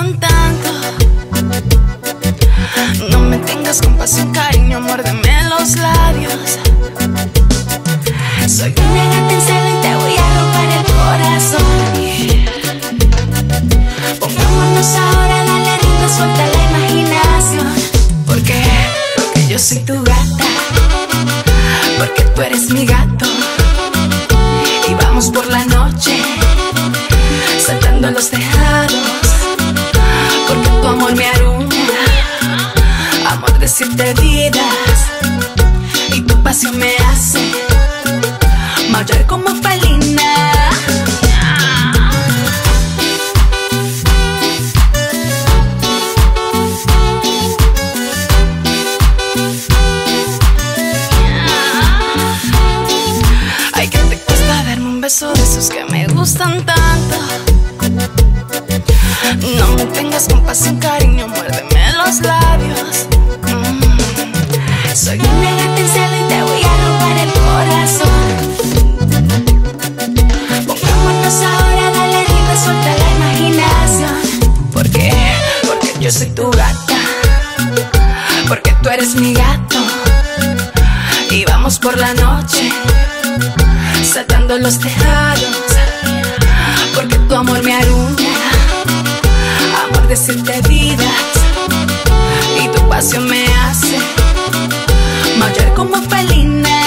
gustan tanto. No me tengas compasión, cariño, muérdeme los labios. Soy una gata en celo y te voy a robar el corazón. Pongámonos ahora, dale rienda, suelta la imaginación. Porque yo soy tu gata, porque tú eres mi gato. Y vamos por la noche, saltando los tejados. Porque tu amor me aruña, amor de 7 vidas. Y tu pasión me hace maullar como felina. Ay, que te cuesta darme un beso de esos que me gustan tanto. No me tengas compasión, cariño, muérdeme los labios. Soy una gata en celo y te voy a robar el corazón. Pongámonos ahora, dale rienda, suelta la imaginación. Porque yo soy tu gata, porque tú eres mi gato. Y vamos por la noche, saltando los tejados. Porque tu amor me aruña, amor de 7 vidas. Y tu pasión me hace maullar como felina.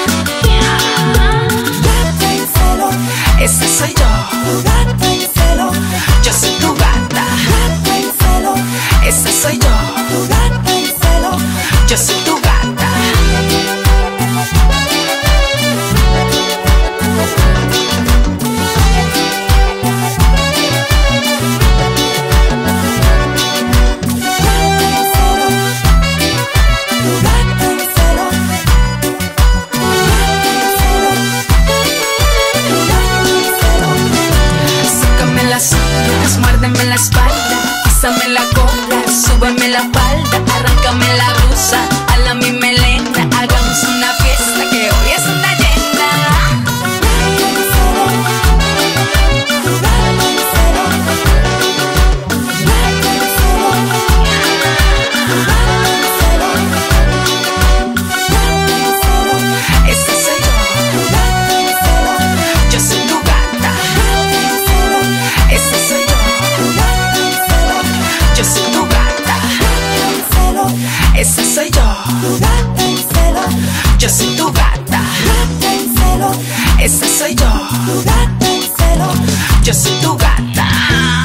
Gata en celo, Esa soy yo. gata en celo, Yo soy tu gata. gata en celo, Esa soy yo. gata en celo. Yo soy tu gata. Sácame las uñas, muérdeme la espalda, písame la cola, súbeme la falda, arráncame la blusa, ala mi melena, hagamos una fiesta que hoy es una llena. Esa soy yo. Yo soy tu gata. Esa soy yo. Yo soy tu gata. Esa soy yo. Yo soy tu gata. Esa soy yo. Yo soy tu gata.